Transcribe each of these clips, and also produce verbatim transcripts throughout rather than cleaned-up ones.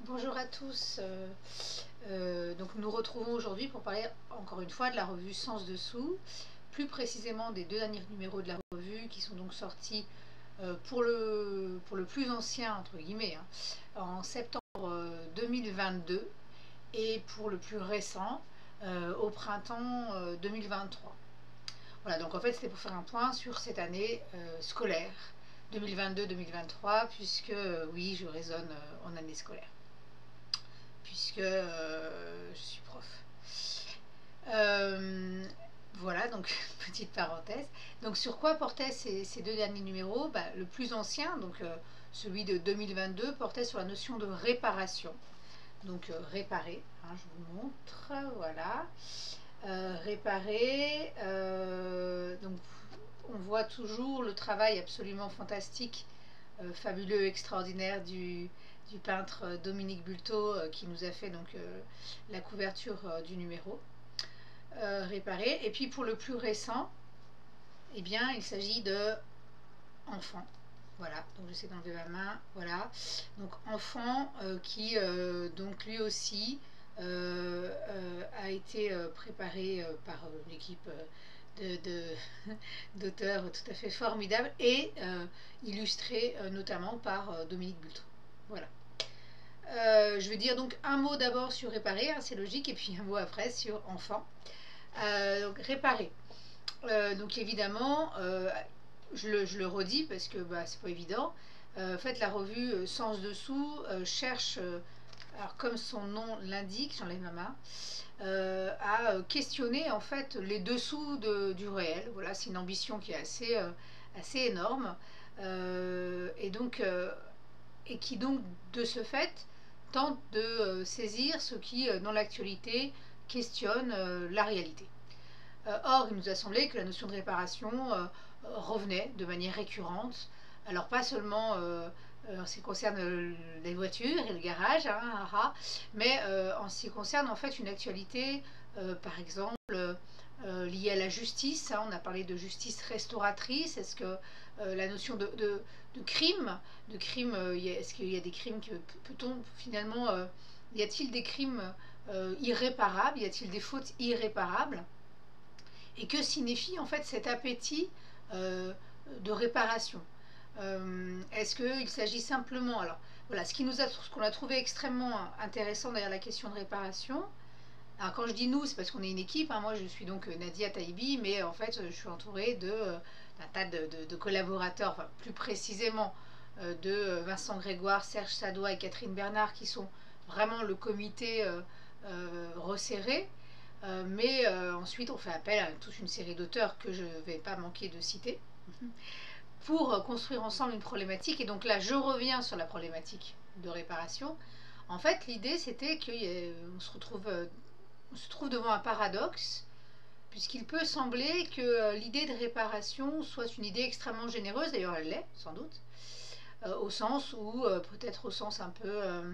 Bonjour à tous, euh, euh, donc nous nous retrouvons aujourd'hui pour parler encore une fois de la revue Sens Dessous, plus précisément des deux derniers numéros de la revue qui sont donc sortis euh, pour, le, pour le plus ancien entre guillemets hein, en septembre deux mille vingt-deux et pour le plus récent euh, au printemps euh, deux mille vingt-trois. Voilà, donc en fait c'était pour faire un point sur cette année euh, scolaire deux mille vingt-deux deux mille vingt-trois puisque euh, oui je raisonne euh, en année scolaire puisque euh, je suis prof. Euh, voilà, donc petite parenthèse. Donc sur quoi portaient ces, ces deux derniers numéros? Bah, le plus ancien, donc euh, celui de deux mille vingt-deux, portait sur la notion de réparation. Donc euh, réparer, hein, je vous montre, voilà. Euh, réparer, euh, donc on voit toujours le travail absolument fantastique, euh, fabuleux, extraordinaire du, du peintre Dominique Bulto euh, qui nous a fait donc euh, la couverture euh, du numéro euh, réparé. Et puis pour le plus récent, eh bien il s'agit de enfant. Voilà, donc j'essaie d'enlever ma main. Voilà, donc enfant euh, qui euh, donc lui aussi euh, euh, a été euh, préparé euh, par euh, une équipe euh, de, d'auteurs tout à fait formidables et euh, illustré euh, notamment par euh, Dominique Bulto. Voilà. Euh, je vais dire donc un mot d'abord sur réparer, hein, c'est logique, et puis un mot après sur enfant. Euh, donc réparer. Euh, donc évidemment, euh, je, le, je le redis parce que bah, c'est pas évident. Euh, en fait, la revue euh, Sens Dessous euh, cherche, euh, alors comme son nom l'indique, j'enlève ma main, euh, à questionner en fait les dessous de, du réel. Voilà, c'est une ambition qui est assez, euh, assez énorme euh, et donc euh, et qui donc de ce fait tente de euh, saisir ce qui euh, dans l'actualité questionne euh, la réalité. Euh, or, il nous a semblé que la notion de réparation euh, revenait de manière récurrente. Alors pas seulement euh, en ce qui concerne euh, les voitures et le garage, hein, ah, ah, mais euh, en ce qui concerne en fait une actualité, euh, par exemple, euh, liée à la justice. Hein, on a parlé de justice restauratrice. Est-ce que euh, la notion de, de, de crime, de crime, euh, est-ce qu'il y a des crimes que peut-on finalement, euh, y a-t-il des crimes euh, irréparables, y a-t-il des fautes irréparables? Et que signifie en fait cet appétit euh, de réparation? euh, Est-ce qu'il s'agit simplement... Alors voilà, ce qui nous a, ce qu'on a trouvé extrêmement intéressant derrière la question de réparation, alors quand je dis nous, c'est parce qu'on est une équipe, hein, moi je suis donc Nadia Taïbi, mais en fait je suis entourée de, d'un tas de, de, de collaborateurs, enfin plus précisément euh, de Vincent Grégoire, Serge Sadois et Catherine Bernard qui sont vraiment le comité euh, euh, resserré. Euh, mais euh, ensuite on fait appel à toute une série d'auteurs que je ne vais pas manquer de citer pour construire ensemble une problématique. Et donc là je reviens sur la problématique de réparation. En fait l'idée c'était qu'on se retrouve, on se trouve devant un paradoxe, puisqu'il peut sembler que l'idée de réparation soit une idée extrêmement généreuse, d'ailleurs elle l'est sans doute, euh, au sens où, euh, peut-être au sens un peu euh,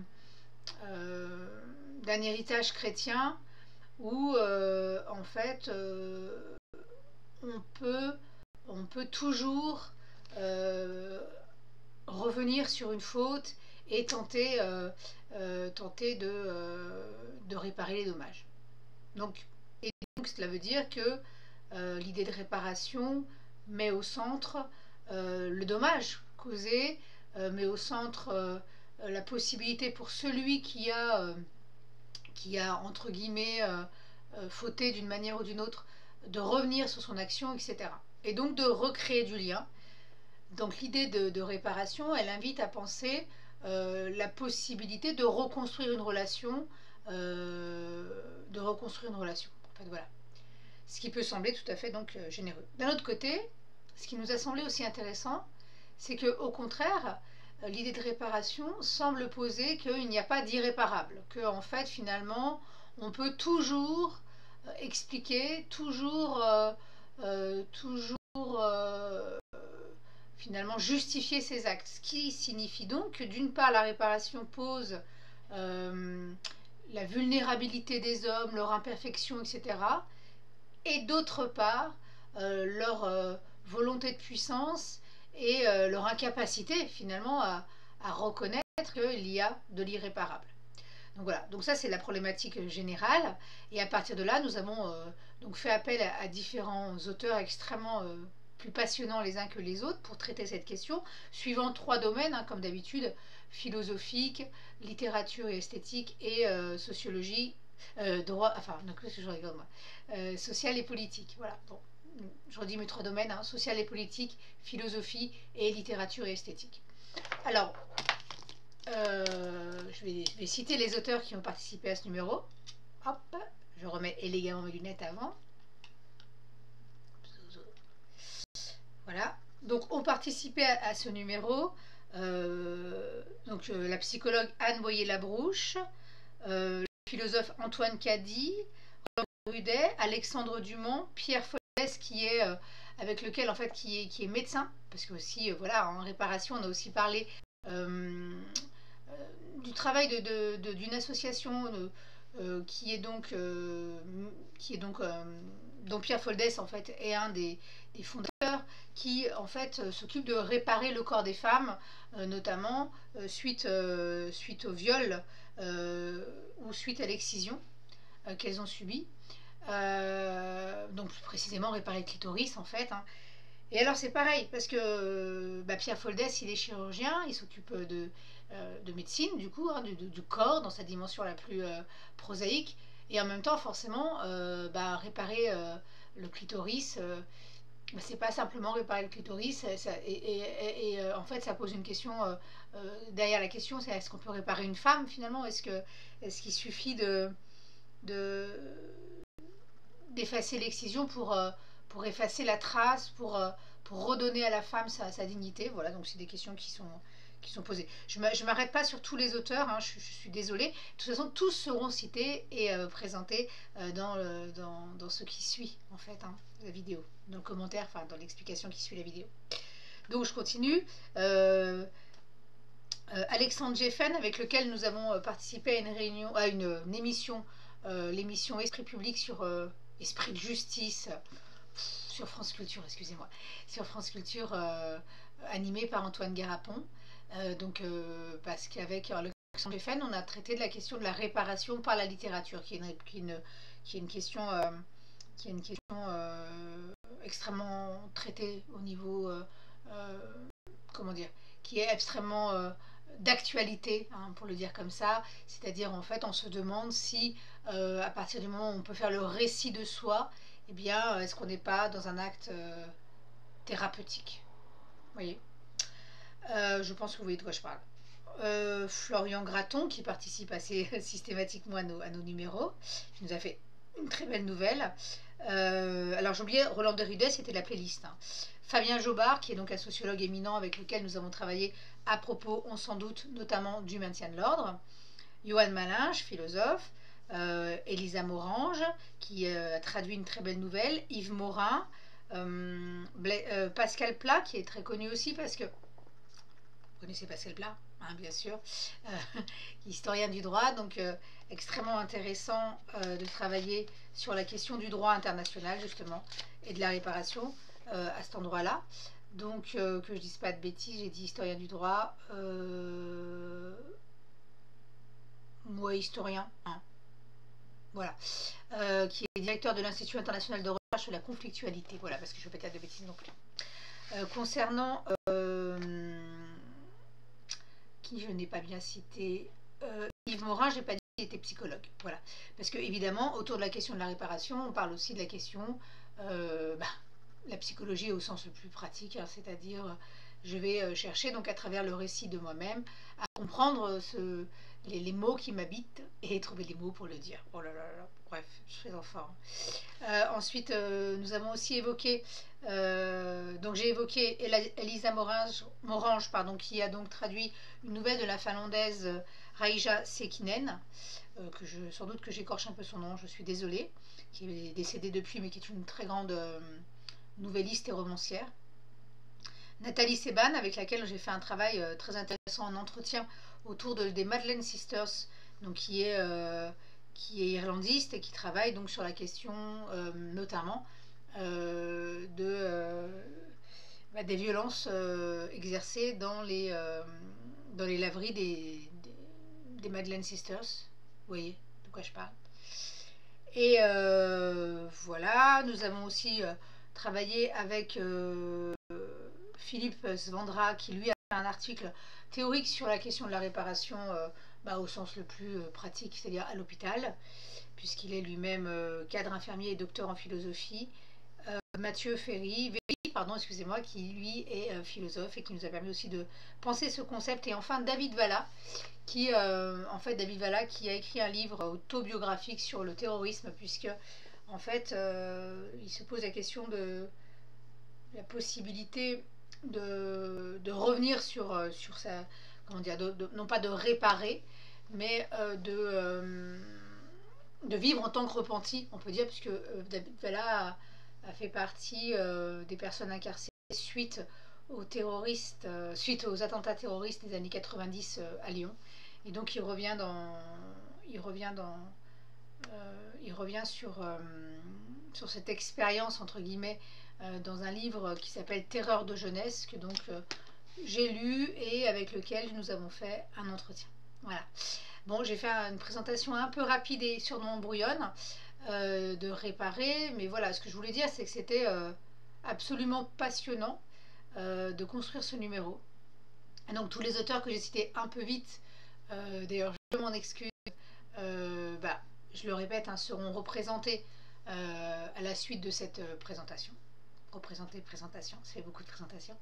euh, d'un héritage chrétien, où euh, en fait euh, on, peut, on peut toujours euh, revenir sur une faute et tenter, euh, euh, tenter de, euh, de réparer les dommages. Donc, et donc cela veut dire que euh, l'idée de réparation met au centre euh, le dommage causé, euh, met au centre euh, la possibilité pour celui qui a... Euh, qui a entre guillemets euh, euh, fauté d'une manière ou d'une autre, de revenir sur son action, et cetera. Et donc de recréer du lien. Donc l'idée de, de réparation, elle invite à penser euh, la possibilité de reconstruire une relation, euh, de reconstruire une relation. En fait, voilà. Ce qui peut sembler tout à fait donc euh, généreux. D'un autre côté, ce qui nous a semblé aussi intéressant, c'est que au contraire, l'idée de réparation semble poser qu'il n'y a pas d'irréparable, que en fait finalement on peut toujours euh, expliquer, toujours, euh, euh, toujours euh, finalement justifier ses actes. Ce qui signifie donc que d'une part la réparation pose euh, la vulnérabilité des hommes, leur imperfection, et cetera. Et d'autre part euh, leur euh, volonté de puissance et euh, leur incapacité finalement à, à reconnaître qu'il y a de l'irréparable. Donc voilà, donc ça c'est la problématique générale. Et à partir de là, nous avons euh, donc fait appel à, à différents auteurs extrêmement euh, plus passionnants les uns que les autres pour traiter cette question, suivant trois domaines, hein, comme d'habitude, philosophique, littérature et esthétique, et euh, sociologie, euh, droit, enfin, non, qu'est-ce que je rigole moi, euh, social et politique. Voilà, bon, je redis mes trois domaines, hein, social et politique, philosophie et littérature et esthétique. Alors, euh, je, vais, je vais citer les auteurs qui ont participé à ce numéro. Hop, je remets élégamment mes lunettes avant. Voilà. Donc, ont participé à, à ce numéro euh, donc, euh, la psychologue Anne Boyer-Labrouche, euh, le philosophe Antoine Cady, Roland Rudet, Alexandre Dumont, Pierre Follès, qui est euh, avec lequel en fait qui est, qui est médecin, parce que aussi euh, voilà, en réparation on a aussi parlé euh, euh, du travail de, de, de, d'une association de, euh, qui est donc euh, qui est donc euh, dont Pierre Foldès en fait est un des, des fondateurs, qui en fait euh, s'occupe de réparer le corps des femmes, euh, notamment euh, suite euh, suite au viol euh, ou suite à l'excision euh, qu'elles ont subi. Euh, donc plus précisément réparer le clitoris en fait, hein. Et alors c'est pareil, parce que bah, Pierre Foldès, il est chirurgien, il s'occupe de, euh, de médecine, du coup, hein, du, du, corps dans sa dimension la plus euh, prosaïque, et en même temps, forcément, euh, bah, réparer euh, le clitoris, euh, bah, c'est pas simplement réparer le clitoris, ça, et, et, et, et euh, en fait, ça pose une question, euh, euh, derrière la question, c'est est-ce qu'on peut réparer une femme finalement? Est-ce que, est-ce qu'il suffit de, de d'effacer l'excision pour, euh, pour effacer la trace, pour, euh, pour redonner à la femme sa, sa dignité? Voilà, donc c'est des questions qui sont, qui sont posées. Je ne m'arrête pas sur tous les auteurs, hein, je, je suis désolée. De toute façon, tous seront cités et euh, présentés euh, dans, le, dans, dans ce qui suit, en fait, hein, la vidéo, dans le commentaire, enfin dans l'explication qui suit la vidéo. Donc je continue. Euh, euh, Alexandre Geffen, avec lequel nous avons participé à une réunion, à une, une émission, euh, l'émission Esprit public sur euh, Esprit de justice, sur France Culture, excusez-moi, sur France Culture, euh, animée par Antoine Garapon. Euh, donc, euh, parce qu'avec Alexandre Geffen, on a traité de la question de la réparation par la littérature, qui est une, qui est une, qui est une question, euh, qui est une question euh, extrêmement traitée au niveau, euh, euh, comment dire, qui est extrêmement euh, d'actualité, hein, pour le dire comme ça. C'est-à-dire, en fait, on se demande si, euh, à partir du moment où on peut faire le récit de soi, eh bien, est-ce qu'on n'est pas dans un acte euh, thérapeutique? Vous voyez, euh, je pense que vous voyez de quoi je parle. Euh, Florian Graton, qui participe assez systématiquement à nos, à nos numéros, qui nous a fait une très belle nouvelle. Euh, alors j'oubliais, Roland Rudet, c'était la playlist, hein. Fabien Jobard, qui est donc un sociologue éminent avec lequel nous avons travaillé à propos, on s'en doute, notamment du maintien de l'ordre. Johan Malinge, philosophe. Euh, Elisa Morange, qui euh, a traduit une très belle nouvelle. Yves Morin. Euh, euh, Pascal Plat, qui est très connu aussi parce que... Vous connaissez Pascal Plat, hein, bien sûr. Euh, historien du droit, donc euh, extrêmement intéressant euh, de travailler sur la question du droit international, justement, et de la réparation euh, à cet endroit-là. Donc, euh, que je ne dise pas de bêtises, j'ai dit historien du droit. Euh... Ouais, historien, hein. Voilà. Euh, qui est directeur de l'Institut international de recherche sur la conflictualité. Voilà, parce que je ne veux pas dire de bêtises non plus. Euh, concernant... Euh, qui je n'ai pas bien cité, euh, Yves Morin, je n'ai pas dit qu'il était psychologue. Voilà. Parce que, évidemment, autour de la question de la réparation, on parle aussi de la question, euh, bah, la psychologie au sens le plus pratique, hein, c'est-à-dire, je vais chercher, donc à travers le récit de moi-même, à comprendre ce, les, les mots qui m'habitent et trouver les mots pour le dire. Oh là là là, bref, je suis enfant. Euh, ensuite, euh, nous avons aussi évoqué, euh, donc j'ai évoqué Elisa Morange, Morange pardon, qui a donc traduit une nouvelle de la finlandaise Raija Sekinen, euh, que je, sans doute que j'écorche un peu son nom, je suis désolée, qui est décédée depuis, mais qui est une très grande euh, nouvelliste et romancière. Nathalie Seban, avec laquelle j'ai fait un travail euh, très intéressant en entretien autour de, des Madeleine Sisters, donc qui est, euh, qui est irlandiste et qui travaille donc sur la question euh, notamment euh, de, euh, bah, des violences euh, exercées dans les, euh, dans les laveries des, des, des Madeleine Sisters. voyez de quoi je parle. Et euh, voilà, nous avons aussi euh, travaillé avec euh, Philippe Svandra, qui lui a fait un article théorique sur la question de la réparation euh, bah, au sens le plus euh, pratique, c'est-à-dire à l'hôpital, puisqu'il est lui-même euh, cadre infirmier et docteur en philosophie. Euh, Mathieu Ferry, Véry, pardon, excusez-moi, qui lui est euh, philosophe et qui nous a permis aussi de penser ce concept. Et enfin David Valla, qui euh, en fait David Valla qui a écrit un livre autobiographique sur le terrorisme, puisque en fait euh, il se pose la question de la possibilité de, de revenir sur, euh, sur sa, comment dire, de, de, non pas de réparer, mais euh, de, euh, de vivre en tant que repenti, on peut dire, puisque euh, David Valla a, a fait partie euh, des personnes incarcérées suite aux terroristes, euh, suite aux attentats terroristes des années quatre-vingt-dix euh, à Lyon. Et donc il revient dans, il revient dans, euh, il revient sur, euh, sur cette expérience entre guillemets euh, dans un livre qui s'appelle Terreur de jeunesse, que donc euh, j'ai lu et avec lequel nous avons fait un entretien. Voilà. Bon, j'ai fait une présentation un peu rapide et sur mon brouillonne euh, de réparer, mais voilà, ce que je voulais dire, c'est que c'était euh, absolument passionnant euh, de construire ce numéro. Et donc tous les auteurs que j'ai cités un peu vite, euh, d'ailleurs je m'en excuse, euh, bah, je le répète, hein, seront représentés euh, à la suite de cette euh, présentation. Représenter, présentation, ça fait beaucoup de présentations.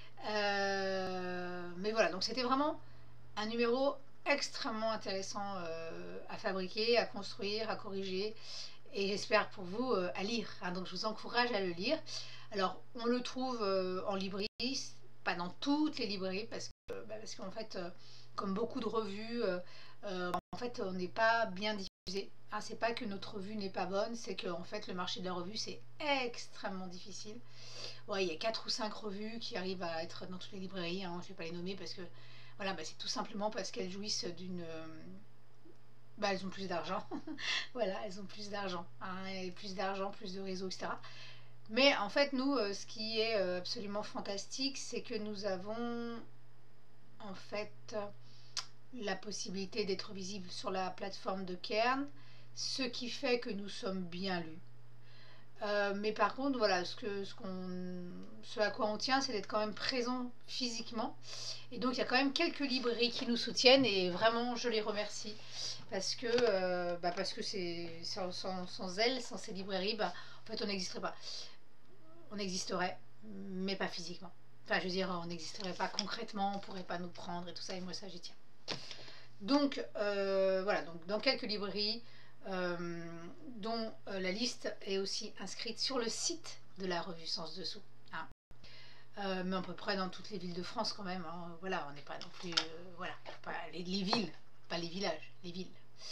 Euh, mais voilà, donc c'était vraiment un numéro extrêmement intéressant euh, à fabriquer, à construire, à corriger, et j'espère pour vous euh, à lire. Hein, donc je vous encourage à le lire. Alors on le trouve euh, en librairie, pas dans toutes les librairies, parce que bah, parce qu'en fait, euh, comme beaucoup de revues, euh, euh, en fait, on n'est pas bien diffusé. Hein, c'est pas que notre revue n'est pas bonne, c'est que en fait, le marché de la revue c'est extrêmement difficile. Ouais, il y a quatre ou cinq revues qui arrivent à être dans toutes les librairies. Hein, je ne vais pas les nommer parce que voilà, bah, c'est tout simplement parce qu'elles jouissent d'une euh, bah, elles ont plus d'argent. Voilà, elles ont plus d'argent. Hein, et plus d'argent, plus de réseaux, et cetera. Mais en fait, nous, euh, ce qui est euh, absolument fantastique, c'est que nous avons en fait la possibilité d'être visible sur la plateforme de Cairn, ce qui fait que nous sommes bien lus. Euh, mais par contre, voilà, ce, que, ce, qu'on, ce à quoi on tient, c'est d'être quand même présent physiquement. Et donc, il y a quand même quelques librairies qui nous soutiennent et vraiment, je les remercie. Parce que, euh, bah parce que c'est, sans, sans, sans elles, sans ces librairies, bah, en fait, on n'existerait pas. On existerait, mais pas physiquement. Enfin, je veux dire, on n'existerait pas concrètement, on ne pourrait pas nous prendre et tout ça, et moi, ça, j'y tiens. Donc, euh, voilà, donc dans quelques librairies, euh, dont euh, la liste est aussi inscrite sur le site de la revue Sens Dessous. Hein. Euh, mais à peu près dans toutes les villes de France quand même. Hein. Voilà, on n'est pas non plus... Euh, voilà, pas les, les villes, pas les villages, les villes.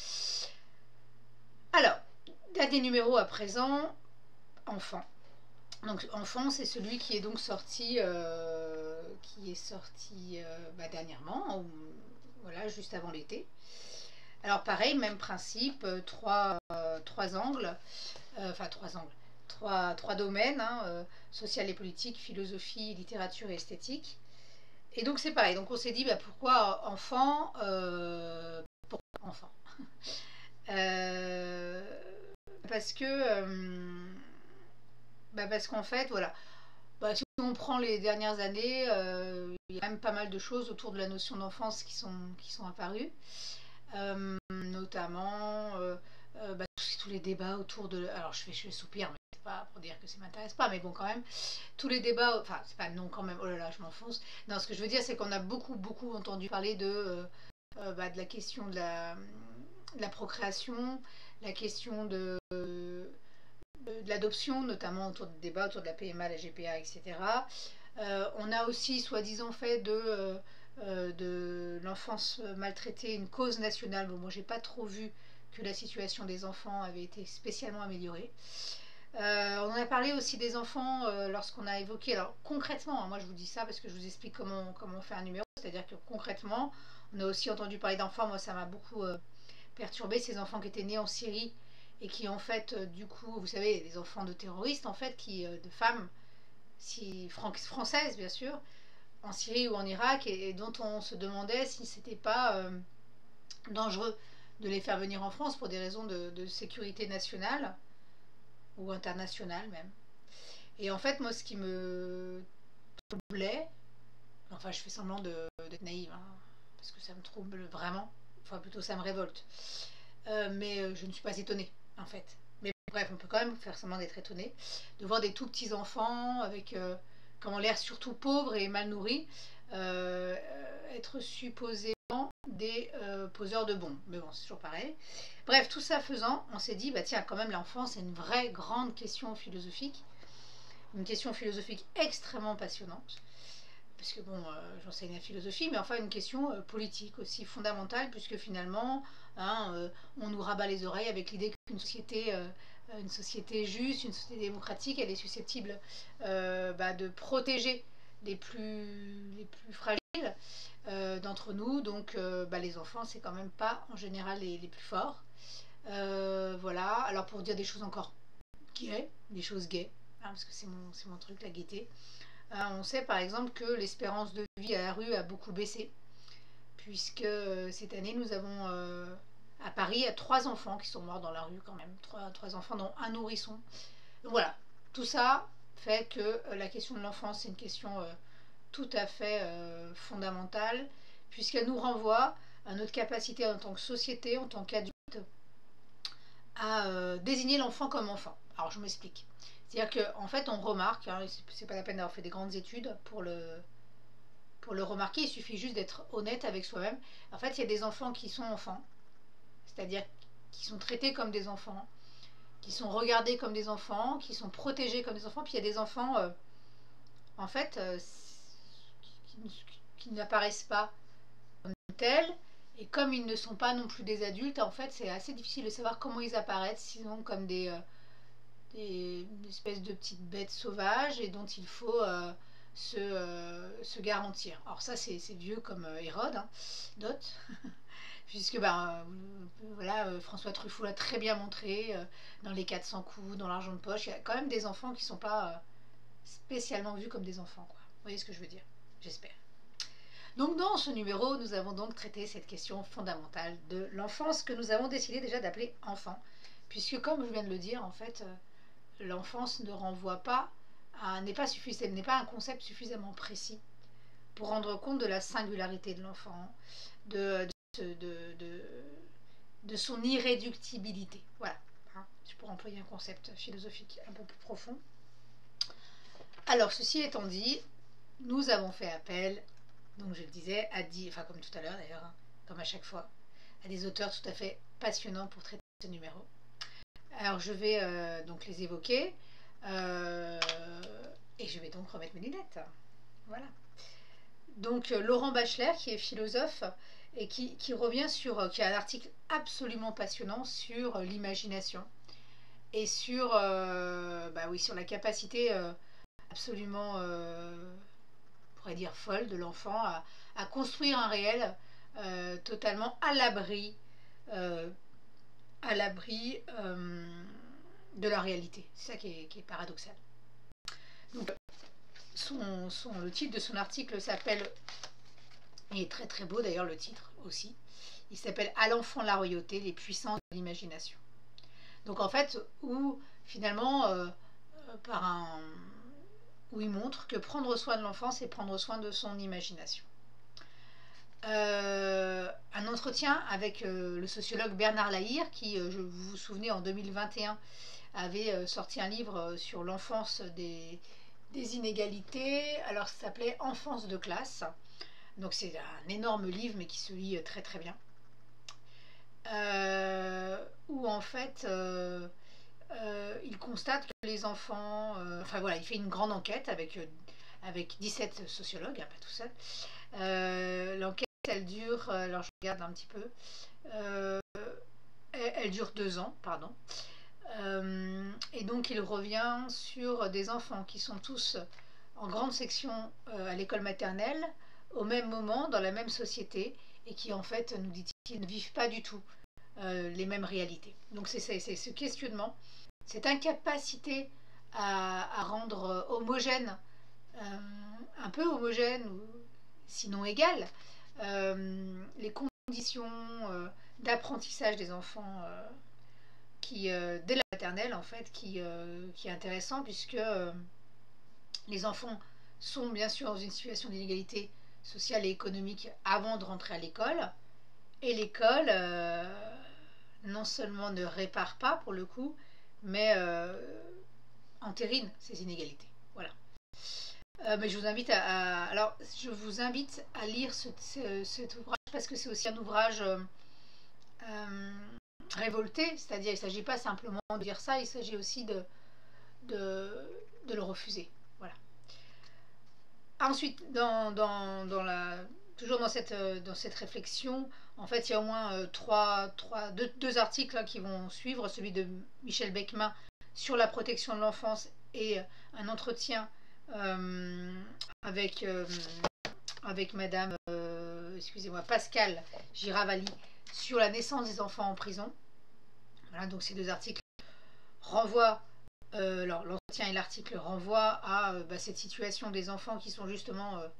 Alors, dernier numéro à présent, enfant. Donc enfant, c'est celui qui est donc sorti, euh, qui est sorti euh, bah, dernièrement, ou, voilà, juste avant l'été. Alors pareil, même principe, euh, trois, euh, trois angles, euh, enfin trois angles, trois, trois domaines, hein, euh, social et politique, philosophie, littérature et esthétique. Et donc c'est pareil, donc on s'est dit bah, pourquoi enfant, euh, pourquoi enfant euh, Parce que, euh, bah parce qu'en fait, voilà, bah, si on prend les dernières années, euh, il y a quand même pas mal de choses autour de la notion d'enfance qui sont, qui sont apparues. Euh, notamment euh, euh, bah, tous les débats autour de... Alors je fais, je fais soupir, mais c'est pas pour dire que ça m'intéresse pas, mais bon quand même, tous les débats... Enfin, c'est pas non quand même, oh là là, je m'enfonce. Non, ce que je veux dire, c'est qu'on a beaucoup, beaucoup entendu parler de, euh, euh, bah, de la question de la, de la procréation, la question de, de, de l'adoption, notamment autour des débats autour de la P M A, la G P A, et cetera. Euh, on a aussi soi-disant fait de... Euh, Euh, de l'enfance maltraitée, une cause nationale. Bon, moi, j'ai pas trop vu que la situation des enfants avait été spécialement améliorée. Euh, on en a parlé aussi des enfants euh, lorsqu'on a évoqué. Alors, concrètement, hein, moi, je vous dis ça parce que je vous explique comment, comment on fait un numéro. C'est-à-dire que concrètement, on a aussi entendu parler d'enfants. Moi, ça m'a beaucoup euh, perturbé. Ces enfants qui étaient nés en Syrie et qui, en fait, euh, du coup, vous savez, des enfants de terroristes, en fait, qui, euh, de femmes, si, fran françaises, bien sûr, en Syrie ou en Irak et, et dont on se demandait si c'était pas euh, dangereux de les faire venir en France pour des raisons de, de sécurité nationale ou internationale même. Et en fait, moi, ce qui me troublait, enfin, je fais semblant d'être naïve, hein, parce que ça me trouble vraiment, enfin, plutôt ça me révolte. Euh, mais euh, je ne suis pas étonnée, en fait. Mais bref, on peut quand même faire semblant d'être étonné, de voir des tout petits enfants avec, euh, qui ont l'air surtout pauvres et mal nourris, euh, être supposément des euh, poseurs de bombes. Mais bon, c'est toujours pareil. Bref, tout ça faisant, on s'est dit, bah tiens, quand même, l'enfance, c'est une vraie grande question philosophique. Une question philosophique extrêmement passionnante. Parce que bon, euh, j'enseigne la philosophie, mais enfin une question euh, politique aussi fondamentale, puisque finalement, hein, euh, on nous rabat les oreilles avec l'idée qu'une société, euh, une société juste, une société démocratique, elle est susceptible euh, bah, de protéger les plus, les plus fragiles euh, d'entre nous. Donc euh, bah, les enfants, c'est quand même pas en général les, les plus forts. Euh, voilà, alors pour dire des choses encore gaies, des choses gaies, hein, parce que c'est mon, c'est mon truc, la gaieté. Euh, on sait par exemple que l'espérance de vie à la rue a beaucoup baissé, puisque euh, cette année nous avons euh, à Paris trois enfants qui sont morts dans la rue quand même, trois, trois enfants dont un nourrisson. Donc voilà, tout ça fait que euh, la question de l'enfance c'est une question euh, tout à fait euh, fondamentale, puisqu'elle nous renvoie à notre capacité en tant que société, en tant qu'adulte, à euh, désigner l'enfant comme enfant. Alors je m'explique. C'est-à-dire qu'en fait on remarque, hein, c'est pas la peine d'avoir fait des grandes études pour le, pour le remarquer, il suffit juste d'être honnête avec soi-même. En fait il y a des enfants qui sont enfants, c'est-à-dire qui sont traités comme des enfants, qui sont regardés comme des enfants, qui sont protégés comme des enfants, puis il y a des enfants euh, en fait euh, qui, qui, qui n'apparaissent pas comme tels. Et comme ils ne sont pas non plus des adultes, en fait, c'est assez difficile de savoir comment ils apparaissent, sinon comme des, euh, des espèces de petites bêtes sauvages et dont il faut euh, se, euh, se garantir. Alors ça, c'est vieux comme euh, Hérode, hein, Dot, puisque ben, euh, voilà, euh, François Truffaut l'a très bien montré, euh, dans les quatre cents coups, dans l'argent de poche, il y a quand même des enfants qui ne sont pas euh, spécialement vus comme des enfants, quoi. Vous voyez ce que je veux dire? J'espère. Donc dans ce numéro, nous avons donc traité cette question fondamentale de l'enfance que nous avons décidé déjà d'appeler enfant, puisque comme je viens de le dire, en fait, euh, l'enfance ne renvoie pas à, n'est pas suffisant, n'est pas un concept suffisamment précis pour rendre compte de la singularité de l'enfant, de, de, de, de, de son irréductibilité. Voilà, hein, je pourrais employer un concept philosophique un peu plus profond. Alors, ceci étant dit, nous avons fait appel, donc je le disais, à dix, enfin comme tout à l'heure d'ailleurs, hein, comme à chaque fois, à des auteurs tout à fait passionnants pour traiter ce numéro. Alors je vais euh, donc les évoquer, euh, et je vais donc remettre mes lunettes. Voilà. Donc euh, Laurent Bachelard, qui est philosophe, et qui, qui revient sur, euh, qui a un article absolument passionnant sur euh, l'imagination, et sur, euh, bah oui, sur la capacité euh, absolument... Euh, pourrait dire folle de l'enfant à, à construire un réel euh, totalement à l'abri euh, à l'abri euh, de la réalité. C'est ça qui est, qui est paradoxal. Donc, son, son, le titre de son article s'appelle, il est très très beau d'ailleurs le titre aussi, il s'appelle « À l'enfant la royauté, les puissances de l'imagination ». Donc en fait, où finalement, euh, par un... où il montre que prendre soin de l'enfant, c'est prendre soin de son imagination. Euh, un entretien avec euh, le sociologue Bernard Lahire, qui, euh, je vous vous souvenez, en deux mille vingt et un, avait euh, sorti un livre sur l'enfance des, des inégalités. Alors, ça s'appelait Enfance de classe. Donc, c'est un énorme livre, mais qui se lit très très bien. Euh, où en fait... Euh, Euh, il constate que les enfants, euh, enfin voilà, il fait une grande enquête avec, euh, avec dix-sept sociologues, hein, pas tout seul. Euh, L'enquête, elle dure, alors je regarde un petit peu, euh, elle, elle dure deux ans, pardon. Euh, et donc il revient sur des enfants qui sont tous en grande section euh, à l'école maternelle, au même moment, dans la même société, et qui en fait, nous dit-il, ne vivent pas du tout euh, les mêmes réalités. Donc c'est ce questionnement, cette incapacité à, à rendre homogène, euh, un peu homogène, ou sinon égal, euh, les conditions, euh, d'apprentissage des enfants euh, qui, euh, dès la maternelle, en fait, qui, euh, qui est intéressant, puisque euh, les enfants sont bien sûr dans une situation d'inégalité sociale et économique avant de rentrer à l'école. Et l'école, euh, non seulement ne répare pas pour le coup, mais euh, entérine ces inégalités. Voilà. Euh, mais je vous invite à, à- alors je vous invite à lire ce, ce- cet ouvrage parce que c'est aussi un ouvrage euh, euh, révolté, c'est-à-dire il ne s'agit pas simplement de dire ça, il s'agit aussi de, de, de le refuser. Voilà. Ensuite, dans, dans, dans la, toujours dans cette, euh, dans cette réflexion, en fait, il y a au moins euh, trois, trois, deux, deux articles hein, qui vont suivre, celui de Michel Beckman sur la protection de l'enfance et euh, un entretien euh, avec, euh, avec Madame, euh, excusez-moi, Pascal Giravali sur la naissance des enfants en prison. Voilà, donc ces deux articles renvoient, euh, alors l'entretien et l'article renvoient à euh, bah, cette situation des enfants qui sont justement euh,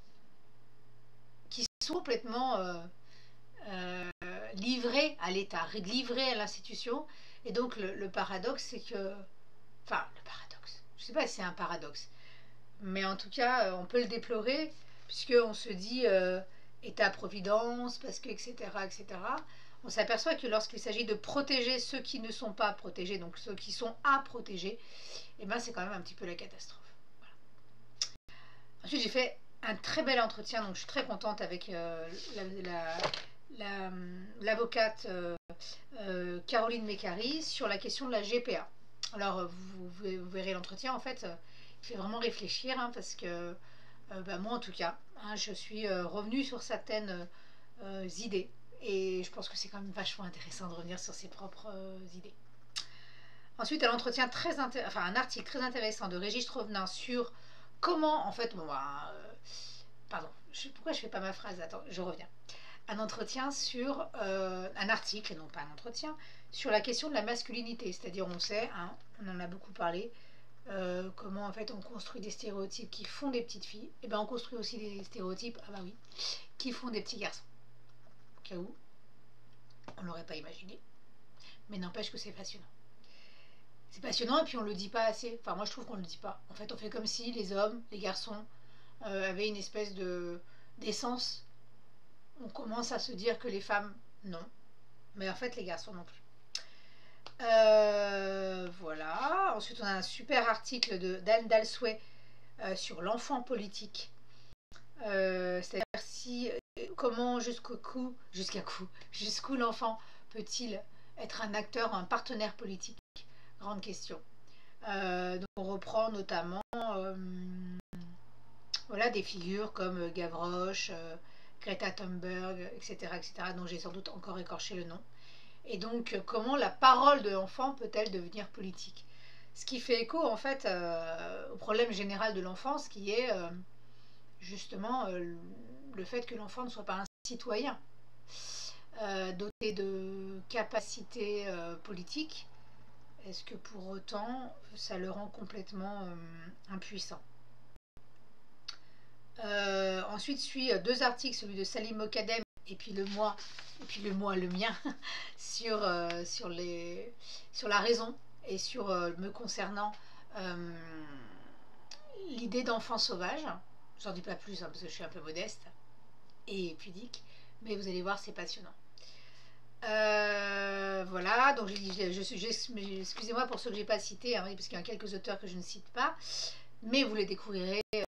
qui sont complètement euh, euh, livrés à l'État, livrés à l'institution. Et donc le, le paradoxe, c'est que... Enfin, le paradoxe, je ne sais pas si c'est un paradoxe, mais en tout cas, euh, on peut le déplorer, puisqu'on se dit euh, État-providence, parce que, et cetera, et cetera. On s'aperçoit que lorsqu'il s'agit de protéger ceux qui ne sont pas protégés, donc ceux qui sont à protéger, eh ben, c'est quand même un petit peu la catastrophe. Voilà. Ensuite, j'ai fait un très bel entretien, donc je suis très contente avec euh, la, la, l'avocate euh, euh, Caroline Mécari sur la question de la G P A. Alors, vous, vous verrez l'entretien, en fait, euh, il fait vraiment réfléchir, hein, parce que euh, bah, moi, en tout cas, hein, je suis euh, revenue sur certaines euh, idées, et je pense que c'est quand même vachement intéressant de revenir sur ses propres euh, idées. Ensuite, un entretien très intér- enfin un article très intéressant de Régis Trovenin sur comment, en fait, bon, bah, euh, pardon, je, pourquoi je fais pas ma phrase? Attends, je reviens. Un entretien sur euh, un article, et non pas un entretien, sur la question de la masculinité. C'est-à-dire, on sait, hein, on en a beaucoup parlé, euh, comment en fait on construit des stéréotypes qui font des petites filles. Et bien on construit aussi des stéréotypes, ah bah oui, qui font des petits garçons. Au cas où, on l'aurait pas imaginé. Mais n'empêche que c'est passionnant. C'est passionnant et puis on le dit pas assez. Enfin, moi je trouve qu'on le dit pas. En fait, on fait comme si les hommes, les garçons, euh, avaient une espèce de d'essence. On commence à se dire que les femmes, non. Mais en fait, les garçons non plus. Euh, voilà. Ensuite, on a un super article de d'Anne Dalsouet euh, sur l'enfant politique. Euh, C'est-à-dire si, comment jusqu'au coup, jusqu'à coup, jusqu'où l'enfant peut-il être un acteur, un partenaire politique? Grande question. Euh, donc on reprend notamment euh, voilà, des figures comme Gavroche, euh, Greta Thunberg, et cetera, et cetera, dont j'ai sans doute encore écorché le nom. Et donc, comment la parole de l'enfant peut-elle devenir politique? Ce qui fait écho, en fait, euh, au problème général de l'enfance, qui est euh, justement euh, le fait que l'enfant ne soit pas un citoyen euh, doté de capacités euh, politiques. Est-ce que pour autant, ça le rend complètement euh, impuissant? Euh, ensuite suit deux articles, celui de Salim Mokadem et puis le moi, et puis le moi, le mien, sur, euh, sur, les, sur la raison et sur euh, me concernant euh, l'idée d'enfant sauvage. J'en dis pas plus hein, parce que je suis un peu modeste et pudique, mais vous allez voir, c'est passionnant. Euh, voilà, donc je, je, je, je excusez-moi pour ceux que j'ai pas cités, hein, parce qu'il y a quelques auteurs que je ne cite pas, mais vous les découvrirez